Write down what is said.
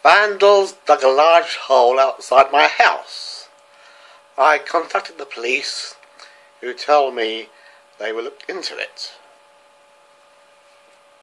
Vandals dug a large hole outside my house. I contacted the police, who told me they will look into it.